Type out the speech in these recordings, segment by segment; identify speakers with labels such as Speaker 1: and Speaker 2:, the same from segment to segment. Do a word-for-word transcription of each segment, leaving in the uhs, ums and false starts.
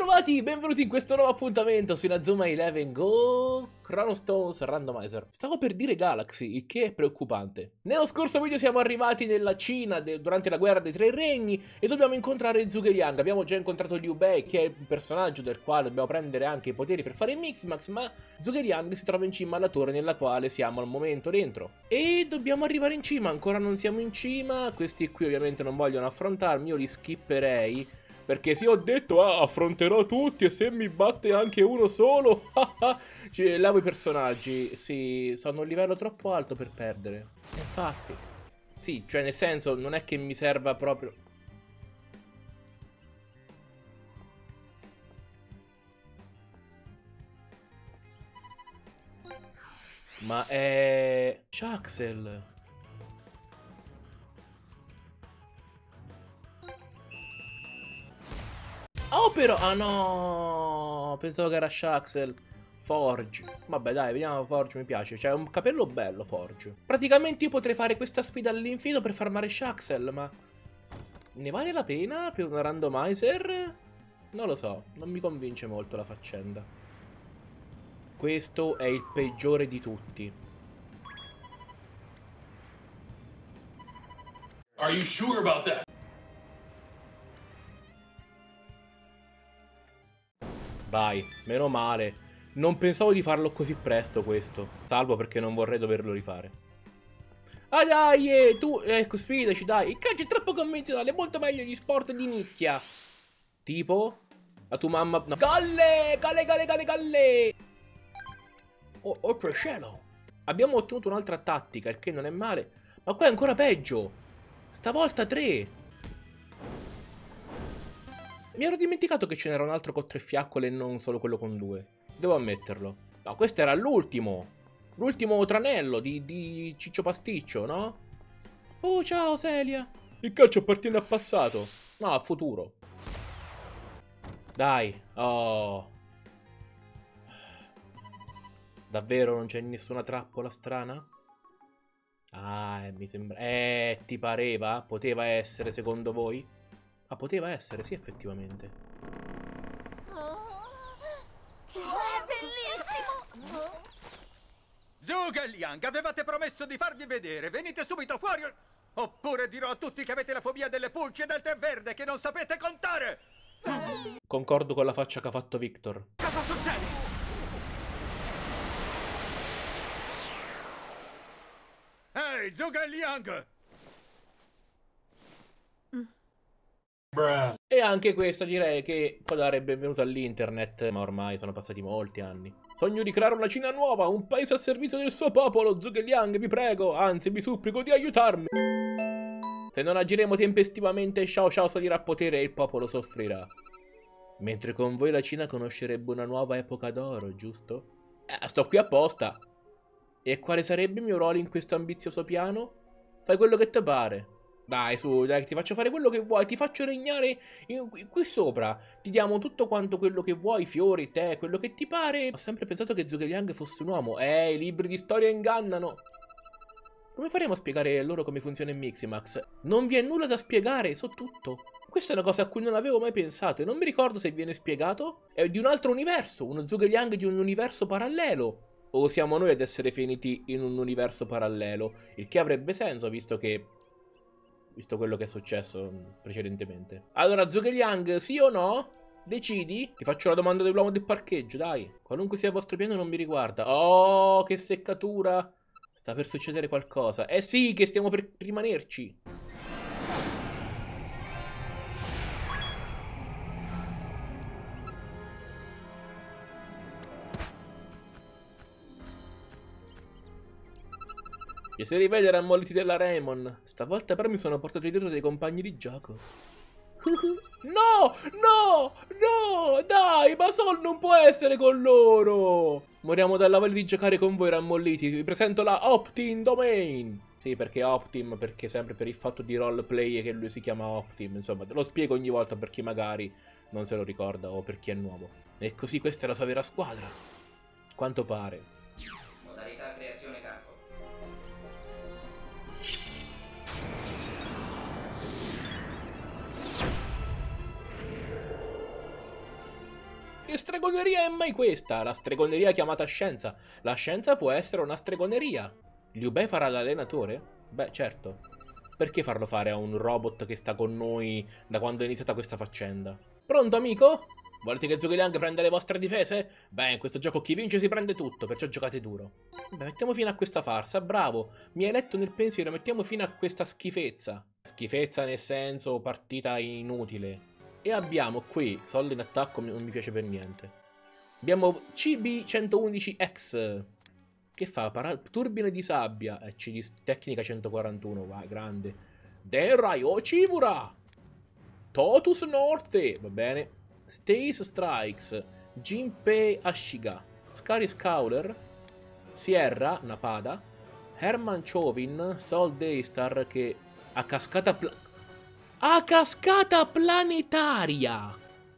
Speaker 1: Bentrovati, benvenuti in questo nuovo appuntamento su Inazuma Eleven Go Chrono Stones Randomizer. Stavo per dire Galaxy, il che è preoccupante. Nello scorso video siamo arrivati nella Cina durante la guerra dei tre regni e dobbiamo incontrare Zhuge-Liang. Abbiamo già incontrato Liu Bei, che è il personaggio del quale dobbiamo prendere anche i poteri per fare il Mixmax, ma Zhuge-Liang si trova in cima alla torre nella quale siamo al momento dentro. E dobbiamo arrivare in cima, ancora non siamo in cima, questi qui ovviamente non vogliono affrontarmi, io li skipperei. Perché sì, ho detto, ah, affronterò tutti e se mi batte anche uno solo, cioè, lavo i personaggi, sì, sono a un livello troppo alto per perdere. Infatti, sì, cioè nel senso, non è che mi serva proprio... Ma è... Shaxel. Oh però, ah no, pensavo che era Shaxel. Forge, vabbè dai, vediamo Forge, mi piace, c'è un capello bello Forge. Praticamente io potrei fare questa sfida all'infinito per farmare Shaxel, ma ne vale la pena per una randomizer? Non lo so, non mi convince molto la faccenda. Questo è il peggiore di tutti.
Speaker 2: Are you sure about that?
Speaker 1: Vai, meno male. Non pensavo di farlo così presto questo. Salvo perché non vorrei doverlo rifare. Ah dai, eh, tu, ecco, sfidaci dai. Il calcio è troppo convenzionale, è molto meglio gli sport di nicchia. Tipo? La tua mamma... No. Galle, galle, galle, galle, galle. Oh, oltre cielo. Abbiamo ottenuto un'altra tattica, il che non è male. Ma qua è ancora peggio. Stavolta tre. Mi ero dimenticato che ce n'era un altro con tre fiaccole e non solo quello con due. Devo ammetterlo. No, questo era l'ultimo. L'ultimo tranello di, di Ciccio Pasticcio, no? Oh, ciao Celia. Il calcio appartiene al passato. No, al futuro. Dai. Oh. Davvero non c'è nessuna trappola strana? Ah, eh, mi sembra... Eh, ti pareva? Poteva essere, secondo voi? Ah, poteva essere, sì, effettivamente.
Speaker 3: Oh, che è bellissimo!
Speaker 4: Zhuge-Liang, avevate promesso di farvi vedere. Venite subito fuori oppure dirò a tutti che avete la fobia delle pulci e del tè verde, che non sapete contare.
Speaker 1: Concordo con la faccia che ha fatto Victor.
Speaker 4: Cosa succede? Ehi, hey, Zhuge-Liang!
Speaker 1: E anche questo direi che può dare il benvenuto all'internet, ma ormai sono passati molti anni. Sogno di creare una Cina nuova, un paese a servizio del suo popolo, Zhuge-Liang, vi prego, anzi vi supplico di aiutarmi. Se non agiremo tempestivamente, Xiao Xiao salirà a potere e il popolo soffrirà. Mentre con voi la Cina conoscerebbe una nuova epoca d'oro, giusto? Eh, sto qui apposta. E quale sarebbe il mio ruolo in questo ambizioso piano? Fai quello che ti pare. Dai, su, dai, ti faccio fare quello che vuoi, ti faccio regnare in, in, qui sopra. Ti diamo tutto quanto quello che vuoi, fiori, tè, quello che ti pare. Ho sempre pensato che Zhuge-Liang fosse un uomo. Eh, i libri di storia ingannano. Come faremo a spiegare a loro come funziona il Miximax? Non vi è nulla da spiegare, so tutto. Questa è una cosa a cui non avevo mai pensato e non mi ricordo se viene spiegato. È di un altro universo, uno Zhuge-Liang di un universo parallelo. O siamo noi ad essere finiti in un universo parallelo, il che avrebbe senso visto che... visto quello che è successo precedentemente. Allora, Zhuge-Liang, sì o no? Decidi? Ti faccio la domanda dell'uomo del parcheggio, dai. Qualunque sia il vostro piano non mi riguarda. Oh, che seccatura! Sta per succedere qualcosa. Eh sì, che stiamo per rimanerci. Piacere di vedere ammolliti della Raymond. Stavolta però mi sono portato dietro dei compagni di gioco. No! No! No! Dai, ma Sol non può essere con loro! Moriamo dalla voglia di giocare con voi rammolliti. Vi presento la Optim Domain. Sì, perché Optim, perché sempre per il fatto di roleplay che lui si chiama Optim. Insomma, te lo spiego ogni volta per chi magari non se lo ricorda o per chi è nuovo. E così questa è la sua vera squadra. Quanto pare.
Speaker 5: Modalità creazione campo.
Speaker 1: Che stregoneria è mai questa? La stregoneria chiamata scienza. La scienza può essere una stregoneria. Liu Bei farà l'allenatore? Beh, certo. Perché farlo fare a un robot che sta con noi da quando è iniziata questa faccenda? Pronto, amico? Volete che Zhuge Liang prenda le vostre difese? Beh, in questo gioco chi vince si prende tutto, perciò giocate duro. Beh, mettiamo fine a questa farsa, bravo. Mi hai letto nel pensiero, mettiamo fine a questa schifezza. Schifezza nel senso partita inutile. E abbiamo qui, soldo in attacco, non mi piace per niente. Abbiamo C B centoundici X. Che fa? Para turbine di sabbia. Eh, C D tecnica centoquarantuno, vai, grande. Denrai Ochimura. Totus Norte, va bene. Stace Strikes, Jinpei Ashiga, Scary Scowler, Sierra Napada, Herman Chauvin, Sol Daystar che a cascata pla a cascata planetaria.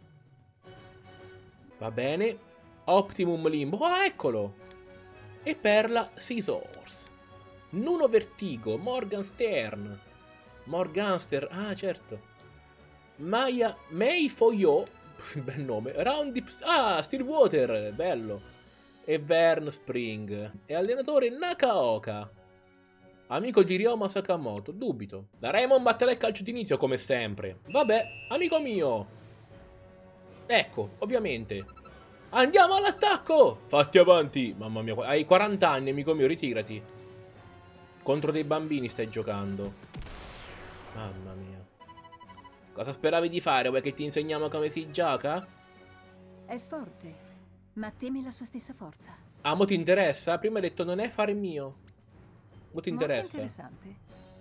Speaker 1: Va bene. Optimum Limbo, ah, eccolo. E Perla Scissors. Nuno Vertigo, Morgan Stern, Morganster, ah certo. Maya Mei Foyo, bel nome. Roundy... Ah, Stillwater, bello. E Vern Spring. E allenatore Nakaoka. Amico di Ryoma Sakamoto, dubito. La Raymond batterà il calcio d'inizio come sempre. Vabbè, amico mio. Ecco, ovviamente. Andiamo all'attacco! Fatti avanti. Mamma mia, hai quaranta anni, amico mio, ritirati. Contro dei bambini stai giocando. Mamma mia. Cosa speravi di fare? Vuoi che ti insegniamo come si gioca?
Speaker 6: È forte, ma temi la sua stessa forza.
Speaker 1: Ah, mo ti interessa? Prima hai detto non è affare mio. Mo ti
Speaker 6: Molto
Speaker 1: interessa?
Speaker 6: interessante.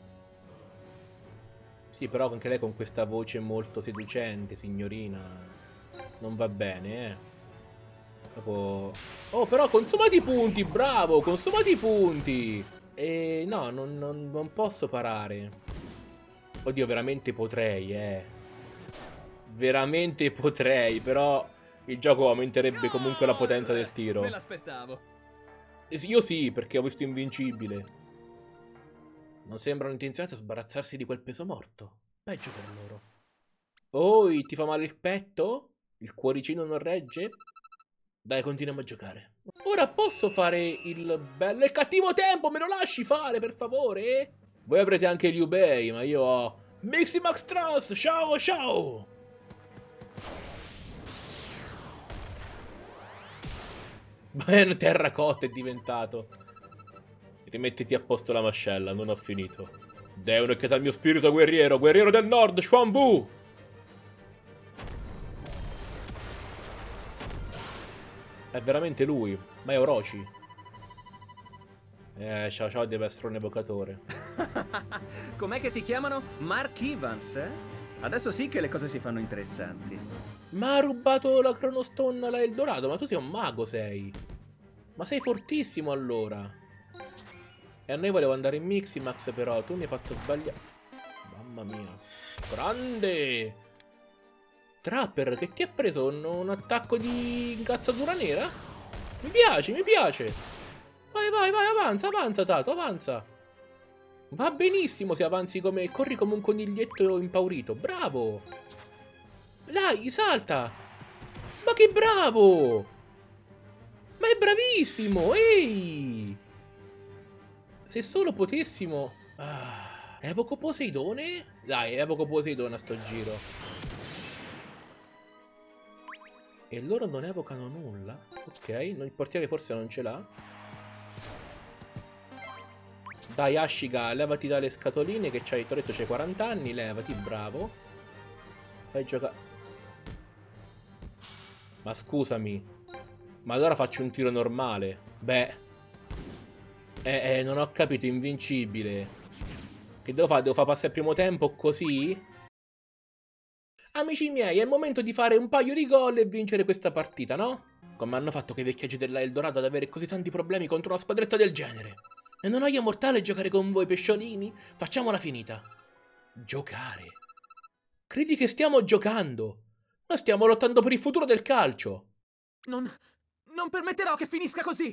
Speaker 1: Sì, però anche lei con questa voce molto seducente, signorina. Non va bene, eh. Dopo... Oh, però consumati i punti, bravo, consumati i punti. E no, non, non, non posso parare. Oddio, veramente potrei, eh. Veramente potrei, però il gioco aumenterebbe comunque la potenza del tiro.
Speaker 7: Me l'aspettavo.
Speaker 1: Io sì, perché ho visto Invincibile. Non sembrano intenzionati a sbarazzarsi di quel peso morto. Peggio per loro. Oi, ti fa male il petto? Il cuoricino non regge? Dai, continuiamo a giocare. Ora posso fare il bello e cattivo tempo, me lo lasci fare, per favore? Voi avrete anche Liu Bei, ma io ho Mixi Max Trans, ciao ciao! Beh, terracotta è diventato. Rimettiti a posto la mascella, non ho finito. Devono che dal mio spirito guerriero, guerriero del nord, Xuan Wu! È veramente lui, ma è Orochi. Eh, ciao ciao, deve essere un evocatore.
Speaker 7: Com'è che ti chiamano? Mark Evans, eh? Adesso sì che le cose si fanno interessanti.
Speaker 1: Ma ha rubato la Chronostone alla Eldorado, ma tu sei un mago, sei. Ma sei fortissimo allora. E a noi volevo andare in Miximax, però tu mi hai fatto sbagliare. Mamma mia. Grande! Trapper, che ti ha preso? Un, un attacco di incazzatura nera? Mi piace, mi piace. Vai, vai, vai, avanza, avanza, Tato, avanza. Va benissimo se avanzi come... Corri come un coniglietto impaurito. Bravo! Dai, salta! Ma che bravo! Ma è bravissimo, ehi! Se solo potessimo... Ah, evoco Poseidone? Dai, evoco Poseidone a sto giro. E loro non evocano nulla? Ok, il portiere forse non ce l'ha. Dai, Ashiga, levati dalle scatoline che c'hai, ti ho detto c'hai quaranta anni, levati, bravo. Fai giocare. Ma scusami. Ma allora faccio un tiro normale. Beh. Eh, eh, non ho capito, Invincibile. Che devo fare? Devo fare passare il primo tempo così? Amici miei, è il momento di fare un paio di gol e vincere questa partita, no? Come hanno fatto quei vecchiaggi della Eldorado ad avere così tanti problemi contro una squadretta del genere? È una noia mortale giocare con voi, pesciolini? Facciamola finita. Giocare? Credi che stiamo giocando? Noi stiamo lottando per il futuro del calcio.
Speaker 7: Non... non permetterò che finisca così!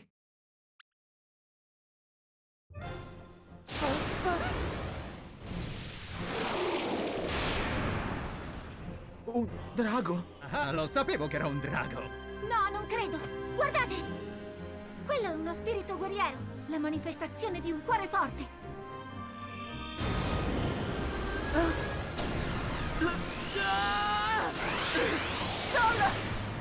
Speaker 7: Un drago?
Speaker 4: Ah, lo sapevo che era un drago.
Speaker 3: No, non credo. Guardate! Quello è uno spirito guerriero, la manifestazione di un cuore forte. Sol!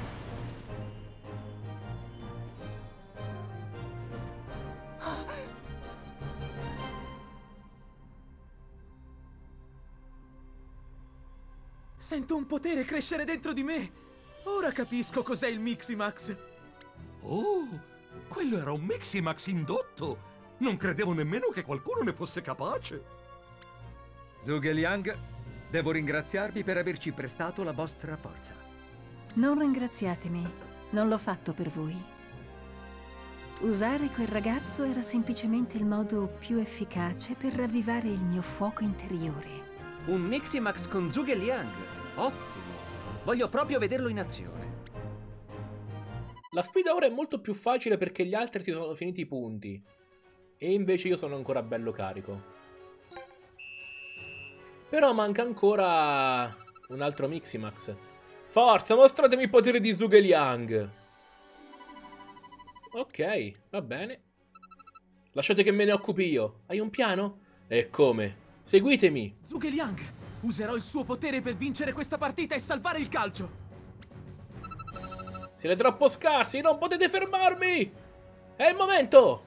Speaker 7: Sento un potere crescere dentro di me. Ora capisco cos'è il Miximax.
Speaker 4: Oh, quello era un Miximax indotto. Non credevo nemmeno che qualcuno ne fosse capace. Zhuge Liang, devo ringraziarvi per averci prestato la vostra forza.
Speaker 6: Non ringraziatemi, non l'ho fatto per voi. Usare quel ragazzo era semplicemente il modo più efficace per ravvivare il mio fuoco interiore.
Speaker 7: Un Miximax con Zhuge Liang. Ottimo. Voglio proprio vederlo in azione.
Speaker 1: La sfida ora è molto più facile perché gli altri si sono finiti i punti. E invece io sono ancora bello carico. Però manca ancora un altro Miximax. Forza, mostratemi i poteri di Zhuge Liang. Ok, va bene. Lasciate che me ne occupi io. Hai un piano? E come? Seguitemi.
Speaker 7: Zhuge Liang, userò il suo potere per vincere questa partita e salvare il calcio.
Speaker 1: Siete troppo scarsi, non potete fermarmi. È il momento.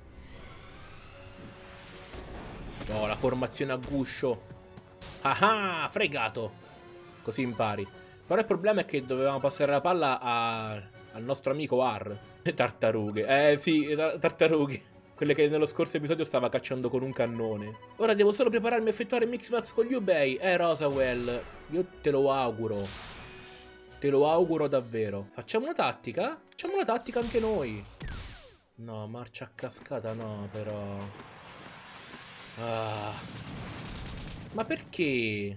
Speaker 1: Oh, la formazione a guscio. Ah ah, fregato. Così impari. Però il problema è che dovevamo passare la palla a... al nostro amico Ar. Tartarughe. Eh sì, tartarughe. Quelle che nello scorso episodio stava cacciando con un cannone. Ora devo solo prepararmi a effettuare Miximax con gli Yubei. Eh, Rosawell, io te lo auguro. Te lo auguro davvero. Facciamo una tattica? Facciamo una tattica anche noi. No, marcia a cascata no, però. Ah. Ma perché?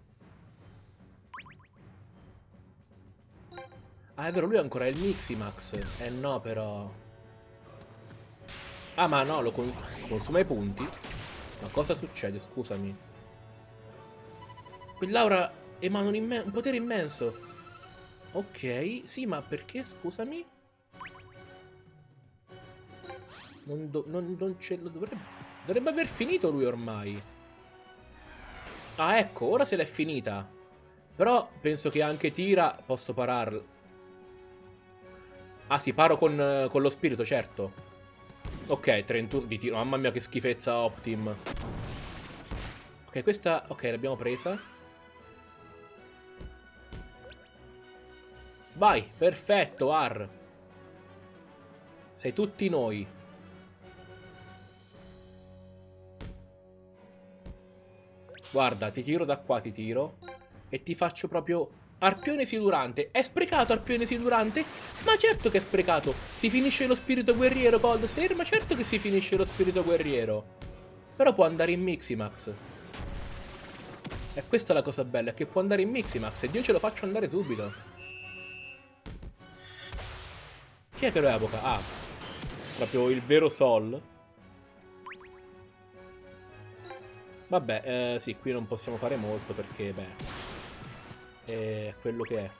Speaker 1: Ah, è vero, lui ha ancora il Miximax. Eh no, però. Ah, ma no, lo cons consuma i punti? Ma cosa succede, scusami? Quell'aura emana un, un potere immenso. Ok, sì, ma perché, scusami? Non, do non, non ce lo dovrebbe... Dovrebbe aver finito lui ormai. Ah, ecco, ora se l'è finita. Però penso che anche Tira posso pararlo. Ah, sì, paro con, con lo spirito, certo. Ok, trentuno di tiro. Mamma mia, che schifezza Optim. Ok, questa... Ok, l'abbiamo presa. Vai, perfetto, Ar. Sei tutti noi. Guarda, ti tiro da qua, ti tiro. E ti faccio proprio... Arpione sidurante. È sprecato Arpione sidurante? Ma certo che è sprecato. Si finisce lo spirito guerriero Cold Stare? Ma certo che si finisce lo spirito guerriero. Però può andare in Miximax. E questa è la cosa bella, è che può andare in Miximax. Ed io ce lo faccio andare subito. Chi è che lo evoca? Ah, proprio il vero Sol. Vabbè, eh, sì, qui non possiamo fare molto perché, beh... è quello che è.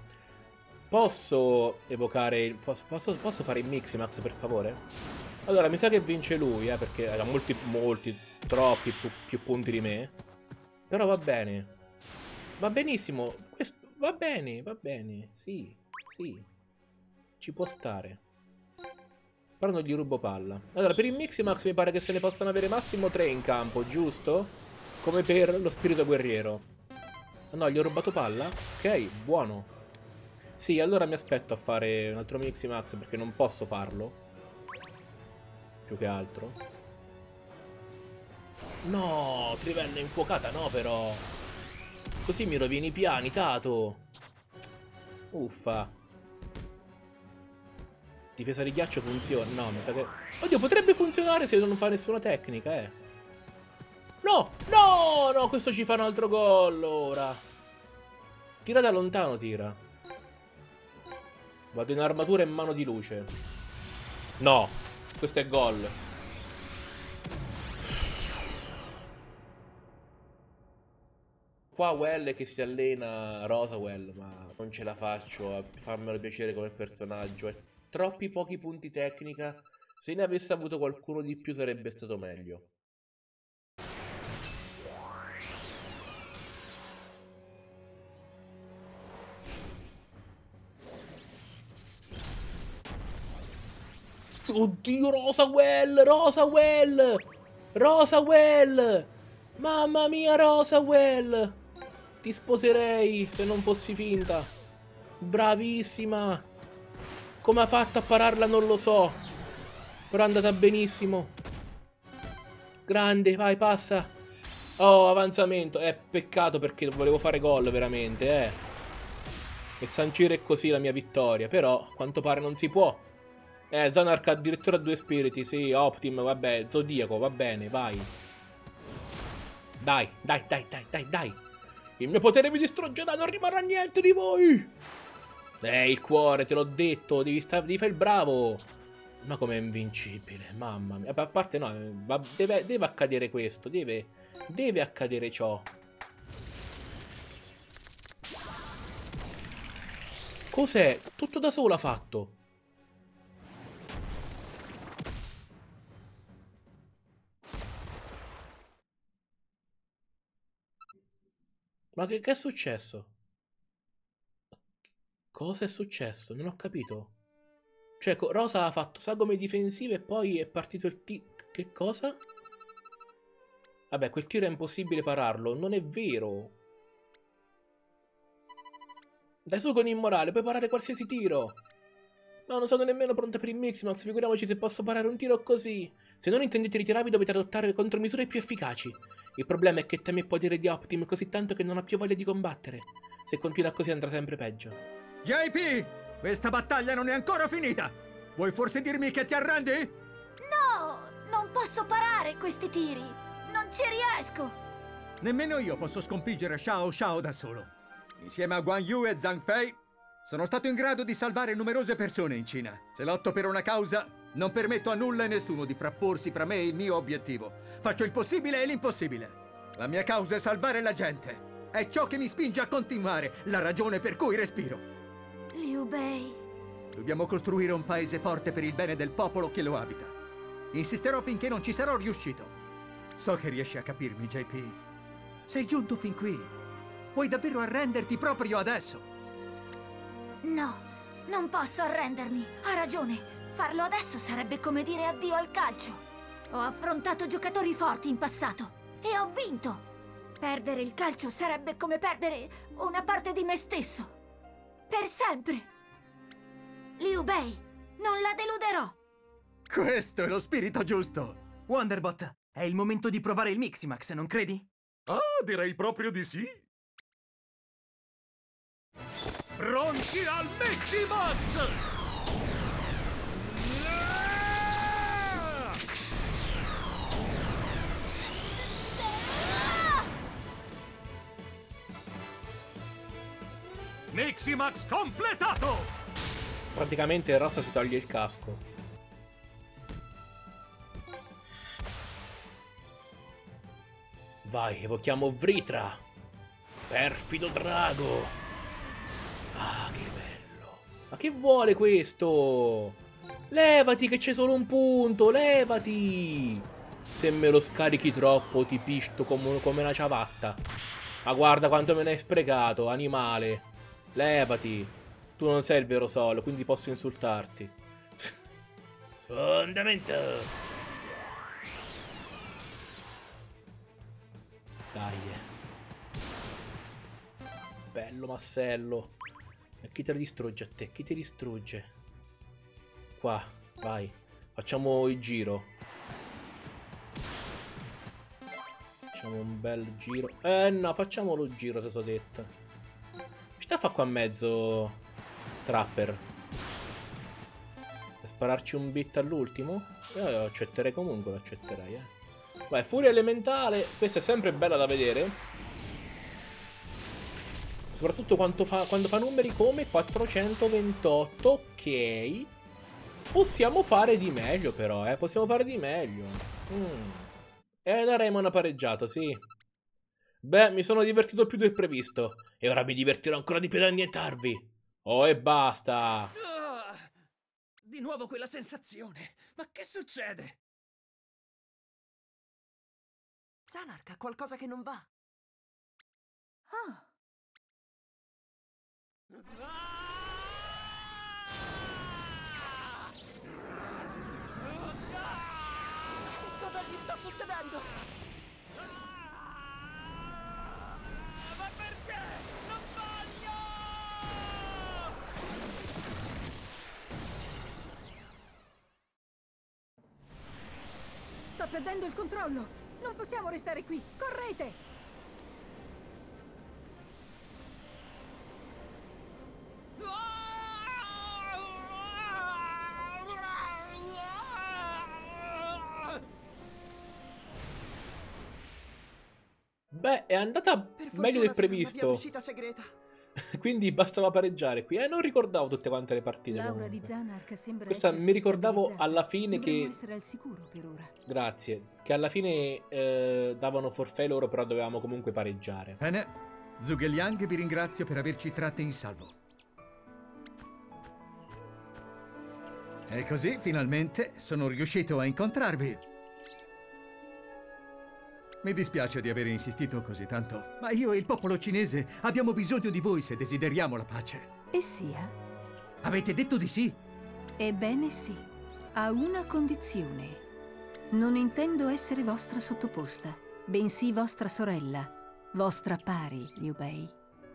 Speaker 1: Posso evocare il... Posso, posso, posso fare il Miximax per favore? Allora mi sa che vince lui, eh, perché ha molti, molti, troppi più, più punti di me. Però va bene. Va benissimo. Questo, va bene, va bene. Sì, sì. Ci può stare. Però non gli rubo palla. Allora per il Miximax mi pare che se ne possano avere massimo tre in campo, giusto? Come per lo spirito guerriero. No, gli ho rubato palla? Ok, buono. Sì, allora mi aspetto a fare un altro Miximax perché non posso farlo. Più che altro. No, trivella infuocata no però. Così mi rovini i piani, Tato. Uffa. Difesa di ghiaccio funziona. No, mi sa che... Oddio, potrebbe funzionare se non fa nessuna tecnica, eh. No, no, no, questo ci fa un altro gol ora. Tira da lontano, tira. Vado in armatura e in mano di luce. No, questo è gol. qua Well che si allena, Rosa Well, ma non ce la faccio a farmelo piacere come personaggio. È troppi pochi punti tecnica. Se ne avesse avuto qualcuno di più sarebbe stato meglio. Oddio, Rosa Well, Rosa Well, Rosa Well, mamma mia, Rosa Well, ti sposerei se non fossi finta, bravissima, come ha fatto a pararla non lo so, però è andata benissimo, grande, vai, passa, oh, avanzamento, è eh, peccato perché volevo fare gol veramente, eh, e sancire così la mia vittoria, però a quanto pare non si può. Eh, Zanark addirittura due spiriti, sì, Optim, vabbè, Zodiaco, va bene, vai. Dai, dai, dai, dai, dai, dai. Il mio potere mi distruggerà, non rimarrà niente di voi. Eh, il cuore, te l'ho detto, devi, devi fare il bravo. Ma com'è invincibile, mamma mia. A parte no, va, deve, deve accadere questo, deve, deve accadere ciò. Cos'è? Tutto da solo ha fatto. Ma che, che è successo? Cosa è successo? Non ho capito. Cioè, Rosa ha fatto sagome difensive e poi è partito il tiro. Che cosa? Vabbè, quel tiro è impossibile pararlo. Non è vero. Dai su con Immorale, puoi parare qualsiasi tiro. Ma non sono nemmeno pronta per il Mixmax, figuriamoci se posso parare un tiro così. Se non intendete ritirarvi dovete adottare contromisure più efficaci. Il problema è che teme il potere di Optim così tanto che non ha più voglia di combattere. Se continua così andrà sempre peggio.
Speaker 4: J P, questa battaglia non è ancora finita. Vuoi forse dirmi che ti arrendi?
Speaker 3: No, non posso parare questi tiri. Non ci riesco.
Speaker 4: Nemmeno io posso sconfiggere Xiao Xiao da solo. Insieme a Guan Yu e Zhang Fei sono stato in grado di salvare numerose persone in Cina. Se lotto per una causa, non permetto a nulla e nessuno di frapporsi fra me e il mio obiettivo. Faccio il possibile e l'impossibile. La mia causa è salvare la gente. È ciò che mi spinge a continuare, la ragione per cui respiro.
Speaker 3: Liu Bei.
Speaker 4: Dobbiamo costruire un paese forte per il bene del popolo che lo abita. Insisterò finché non ci sarò riuscito. So che riesci a capirmi, J P. Sei giunto fin qui. Puoi davvero arrenderti proprio adesso?
Speaker 3: No, non posso arrendermi. Ha ragione. Farlo adesso sarebbe come dire addio al calcio. Ho affrontato giocatori forti in passato e ho vinto. Perdere il calcio sarebbe come perdere una parte di me stesso. Per sempre. Liu Bei, non la deluderò.
Speaker 4: Questo è lo spirito giusto.
Speaker 8: Wonderbot, è il momento di provare il Miximax, non credi?
Speaker 4: Ah, direi proprio di sì. Pronti al Miximax! Miximax completato!
Speaker 1: Praticamente Rosa si toglie il casco. Vai, evochiamo Vritra. Perfido drago. Ah, che bello. Ma che vuole questo? Levati che c'è solo un punto, levati. Se me lo scarichi troppo ti pisto come, come una ciabatta. Ma guarda quanto me ne hai sprecato, animale. Levati. Tu non sei il vero Sol, quindi posso insultarti. Sfondamento. Dai. Bello massello. E chi te lo distrugge a te? Chi ti distrugge? Qua, vai. Facciamo il giro. Facciamo un bel giro. Eh no, facciamolo il giro, te so detto. Sta a fa qua in mezzo Trapper. Per spararci un bit all'ultimo? Io lo accetterei comunque, lo accetterei, eh. Vai, furia elementale. Questa è sempre bella da vedere. Soprattutto quando fa, quando fa numeri come quattrocentoventotto. Ok. Possiamo fare di meglio però, eh. Possiamo fare di meglio. Mm. E daremo una pareggiata, sì. Beh, mi sono divertito più del previsto. E ora mi divertirò ancora di più ad annientarvi. Oh, e basta.
Speaker 7: Ah, di nuovo quella sensazione. Ma che succede?
Speaker 8: Zanark ha qualcosa che non va.
Speaker 6: Oh,
Speaker 8: Cosa gli sta succedendo?
Speaker 7: Ma perché? Non voglio!
Speaker 6: sta perdendo il controllo. Non possiamo restare qui. Correte!
Speaker 1: Beh, è andata
Speaker 8: Per
Speaker 1: meglio del
Speaker 8: fortuna c'era una via
Speaker 1: previsto.
Speaker 8: d'uscita segreta.
Speaker 1: Quindi bastava pareggiare qui. Eh, non ricordavo tutte quante le partite
Speaker 6: L'aura di
Speaker 1: comunque.
Speaker 6: Zanark sembra
Speaker 1: Questa
Speaker 6: essersi
Speaker 1: mi ricordavo
Speaker 6: stabilizzata.
Speaker 1: alla fine
Speaker 6: Dovremmo
Speaker 1: che...
Speaker 6: essere al sicuro per ora.
Speaker 1: Grazie. Che alla fine eh, davano forfait loro, però dovevamo comunque pareggiare.
Speaker 4: Bene, Zhuge-Liang vi ringrazio per averci tratte in salvo. E così, finalmente, sono riuscito a incontrarvi. Mi dispiace di aver insistito così tanto, ma io e il popolo cinese abbiamo bisogno di voi se desideriamo la pace.
Speaker 6: E sia?
Speaker 4: Avete detto di sì?
Speaker 6: Ebbene sì, a una condizione. Non intendo essere vostra sottoposta, bensì vostra sorella, vostra pari, Liu Bei.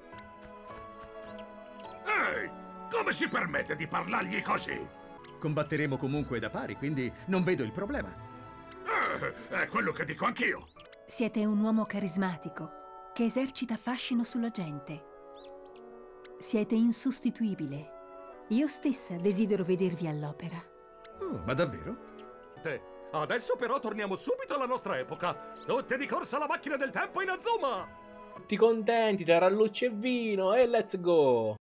Speaker 2: Ehi, come si permette di parlargli così?
Speaker 4: Combatteremo comunque da pari, quindi non vedo il problema.
Speaker 2: Eh, è quello che dico anch'io.
Speaker 6: Siete un uomo carismatico, che esercita fascino sulla gente. Siete insostituibile. Io stessa desidero vedervi all'opera.
Speaker 4: Oh, ma davvero?
Speaker 9: Adesso però torniamo subito alla nostra epoca. Tutte di corsa alla macchina del tempo in Azuma!
Speaker 1: Tutti contenti, tra rallucci e vino, e let's go!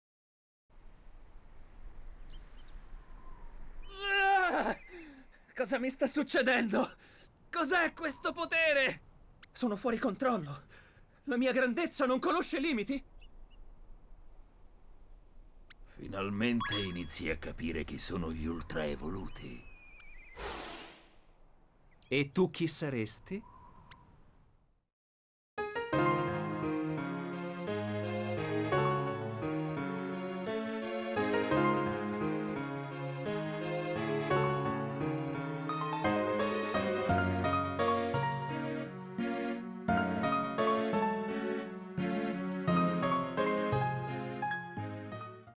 Speaker 7: Ah, cosa mi sta succedendo? Cos'è questo potere? Sono fuori controllo. La mia grandezza non conosce limiti?
Speaker 10: Finalmente inizi a capire chi sono gli ultra evoluti.
Speaker 8: E tu chi saresti?